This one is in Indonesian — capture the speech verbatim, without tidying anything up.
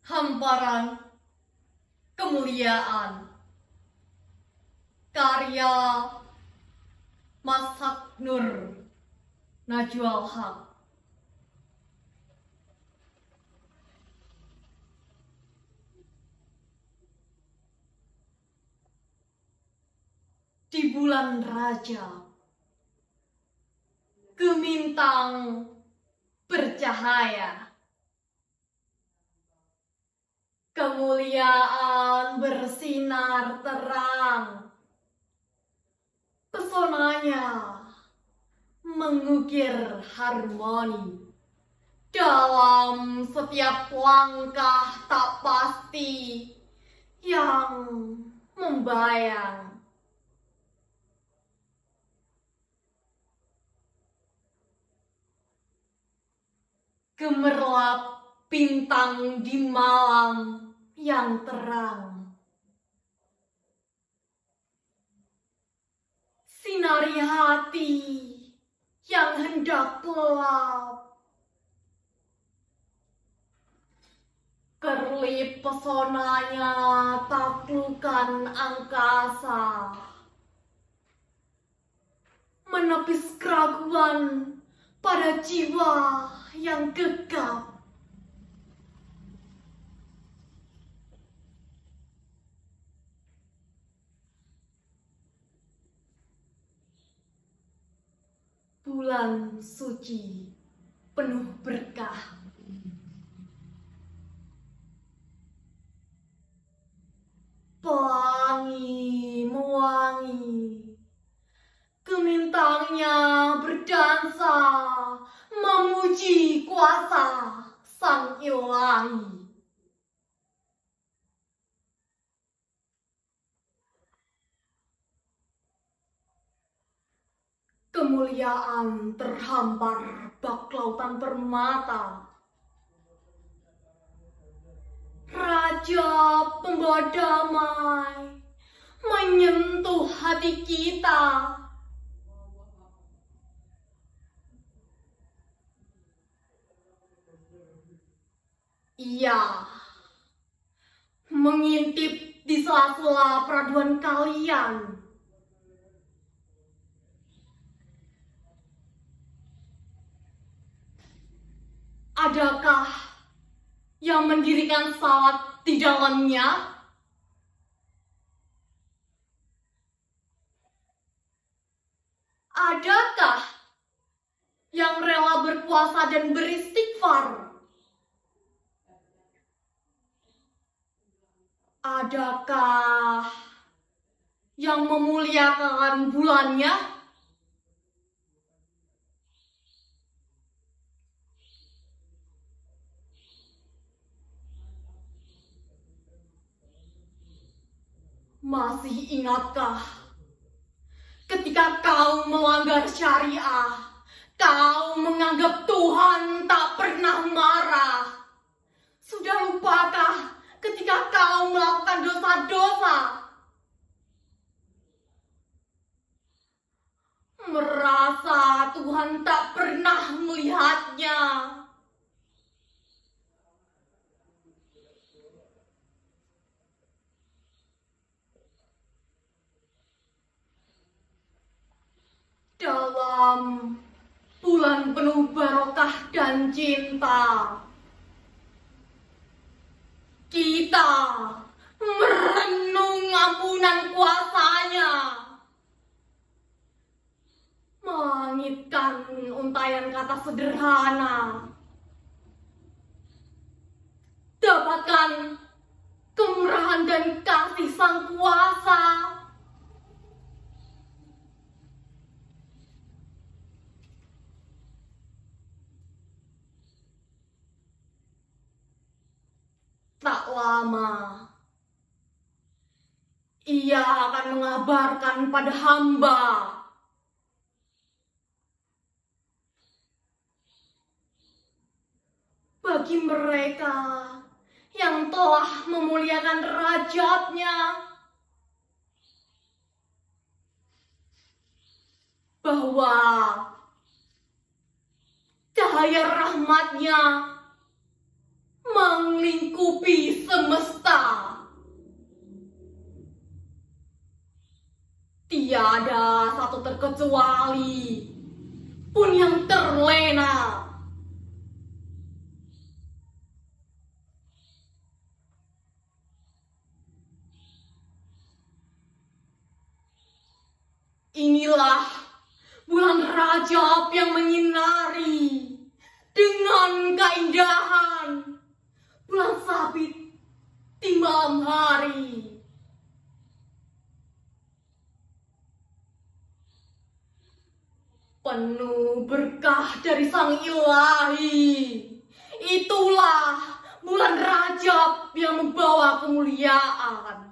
Hamparan Kemuliaan, karya Mazhab Nur Najwal Haq. Di bulan Rajab, gemintang bercahaya, kemuliaan bersinar terang, pesonanya mengukir harmoni dalam setiap langkah tak pasti yang membayang. Gemerlap bintang di malam yang terang, sinari hati yang hendak gelap, kerlip pesonanya taklukan angkasa, menepis keraguan pada jiwa yang gegap. Bulan suci penuh berkah, pelangi mewangi, gemintangnya berdansa memuji kuasa Sang Ilahi. Kemuliaan terhampar bak lautan permata, Raja pembawa damai menyentuh hati kita. Ia mengintip di sela-sela peraduan kalian. Adakah yang mendirikan salat di dalamnya? Adakah yang rela berpuasa dan beristighfar? Adakah yang memuliakan bulannya? Masih ingatkah ketika kau melanggar syariah, kau menganggap Tuhan tak pernah marah? Sudah lupakah ketika kau melakukan dosa-dosa? Merasa Tuhan tak pernah melihatnya? Dalam bulan penuh barokah dan cinta, kita merenung ampunan kuasanya, mengitkan untayan kata sederhana, dapatkan kemurahan dan kasih Sang Kuasa. Tak lama, Ia akan mengabarkan pada hamba bagi mereka yang telah memuliakan derajatnya, bahwa cahaya rahmatnya melingkupi semesta. Tiada satu terkecuali pun yang terlena. Inilah bulan Rajab yang menyinari dengan keindahan bulan sabit di malam hari. Penuh berkah dari Sang Ilahi. Itulah bulan Rajab yang membawa kemuliaan.